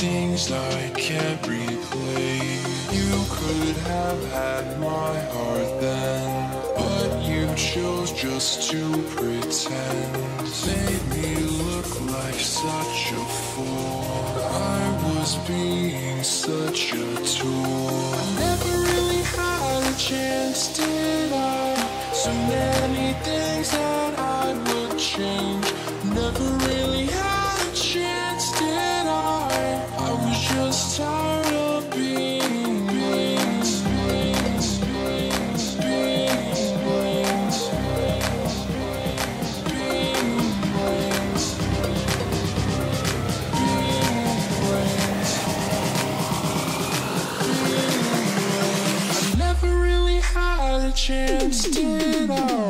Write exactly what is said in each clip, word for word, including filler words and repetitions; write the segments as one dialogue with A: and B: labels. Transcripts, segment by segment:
A: things I can't replay. You could have had my heart then, but you chose just to pretend. Made me look like such a fool. I was being such a tool. I never really had a chance, did I? So many things that I would change. Never really had a chance, did I? I was just tired of being blamed, blamed, blamed, being blamed, being blamed, being blamed, I never really had a chance, did I?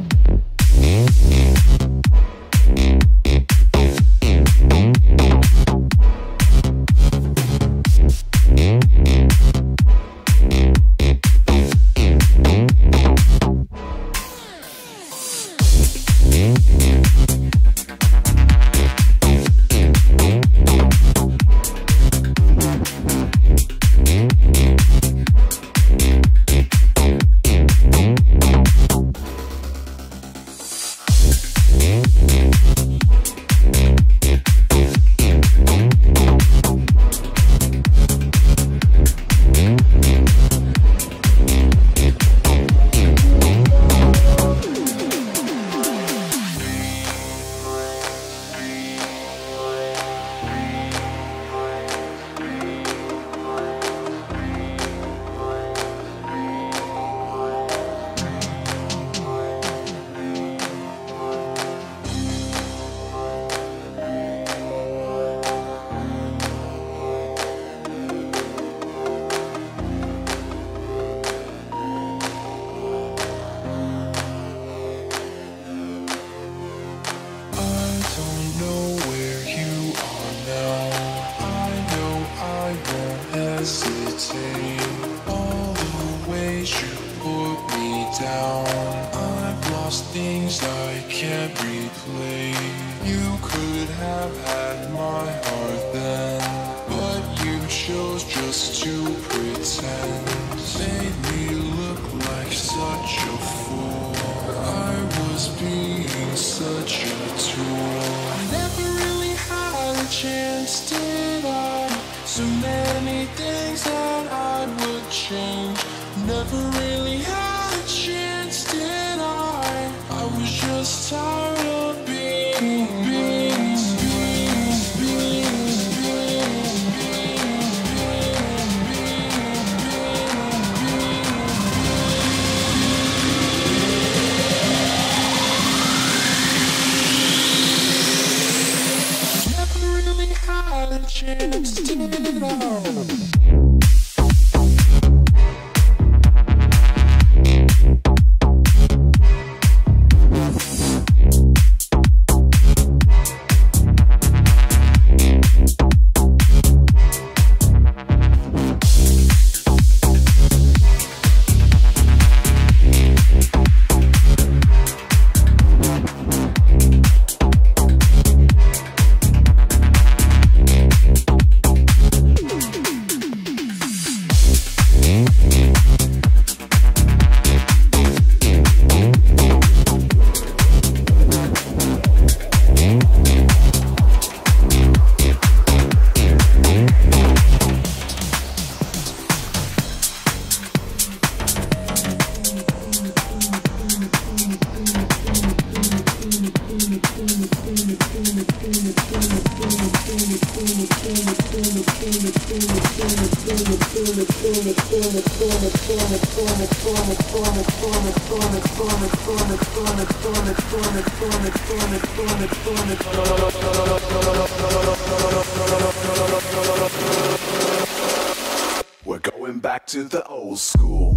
A: All the ways you put me down, I've lost things I can't replay. You could have had my heart then, but you chose just to pretend. Made me look like such a fool. I was being such a tool. I never really had a chance, did I? So many things that I would change. Never really had a chance, did I? I was just tired of being, being, being, being, being, never really had a chance, did I?
B: We're going back to the old school.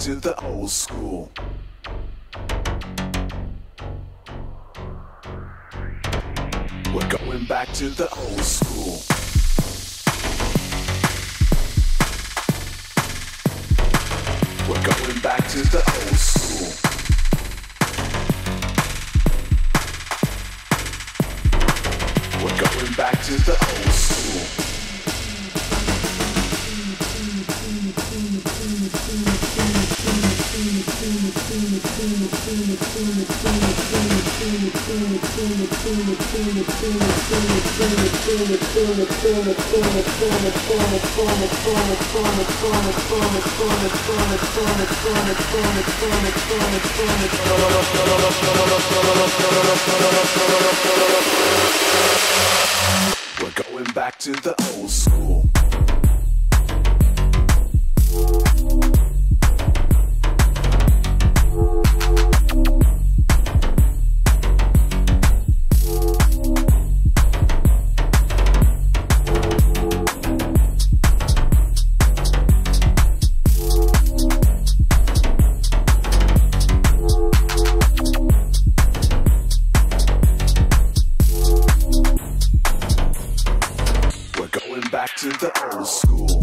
B: to the old school. We're going back to the old school. We're going back to the old school. We're going back to the old school. We're going back to the old school. Back to the old school.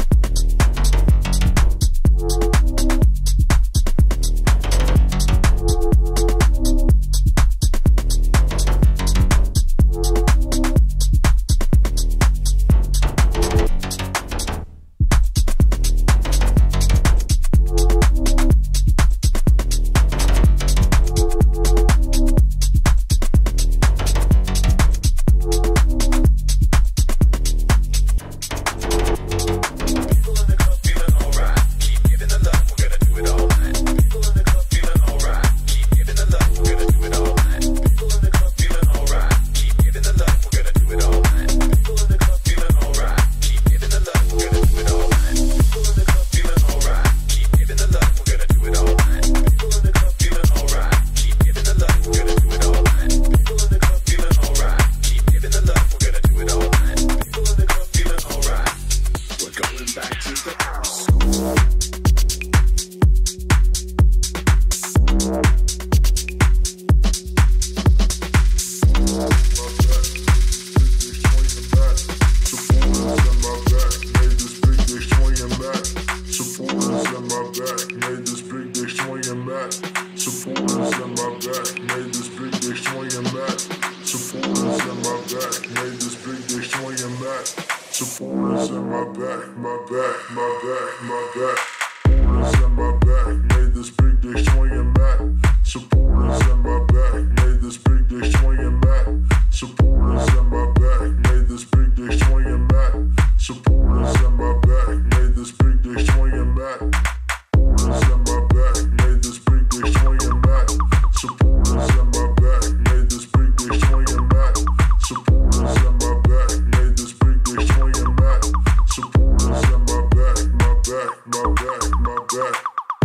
B: Supporters in my back, my back, my back, my back. Supporters in my back, made this big dick swinging back. Supporters in my back, made this big dick swinging back. Supporters in my back, made this big dick swinging back. Supporters in my back, made this big dick swinging back. Supporters in my back, made this big dick swinging back. Supporters in my back, made this big dick swinging back. Supporters in my back, made this big dick swinging back. Supporters in my back, my back, my back, my back.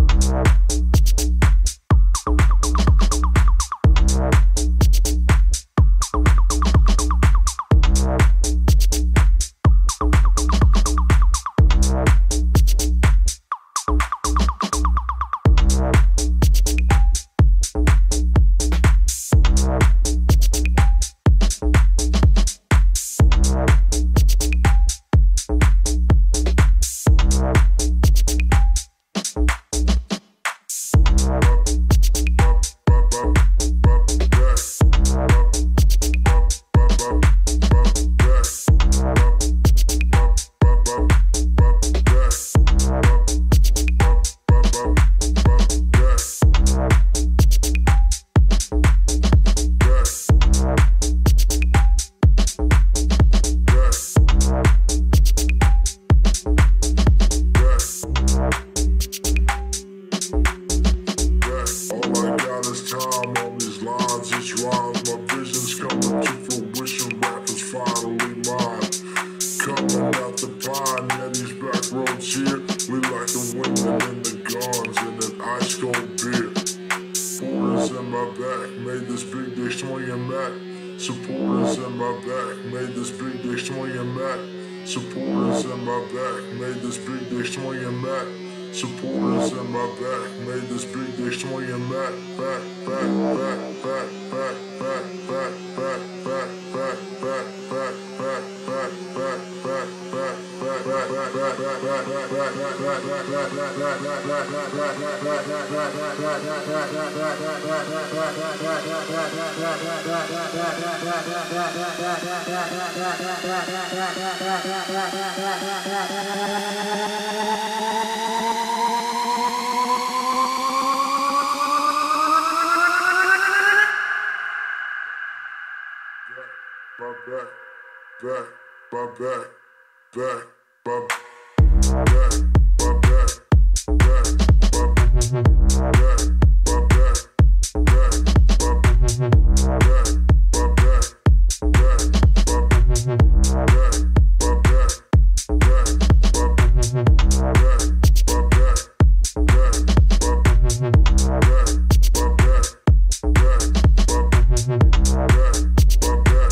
B: Supporters in my back, made this big dick swinging back. Supporters in my back, made this big dick swinging back. Supporters in my back made this big dick swinging back, back, back, back, back, back, back, back, back, back, back, back, back, back, back, back, back, back, my back, back, my back, back, my back, my back, back, my back, my back, back, my back, my back, back, my back, my back, back, my back, my back, back, my back, my back, back, my back, my back.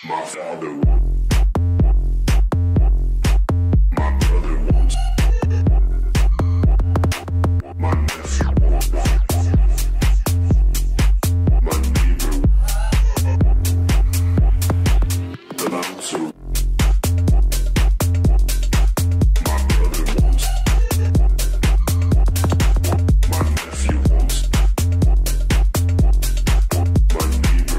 B: My father wants. My brother wants. My nephew wants. My neighbor. Belong to. My brother wants. My nephew wants. My neighbor.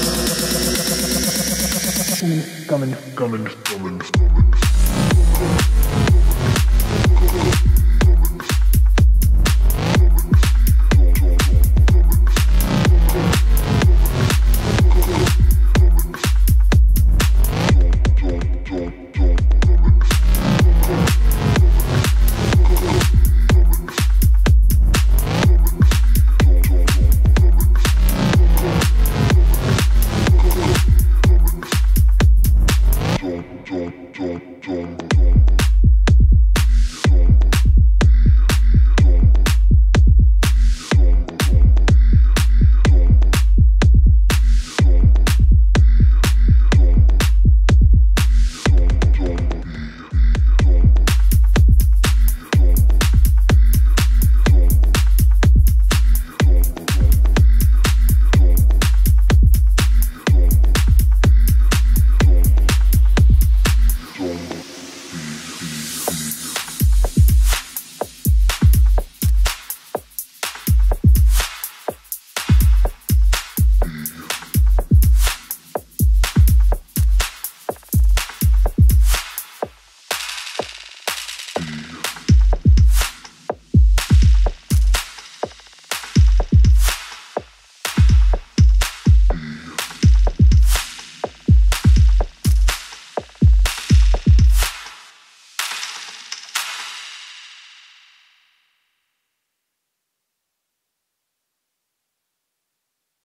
C: Coming, coming, coming, coming, coming.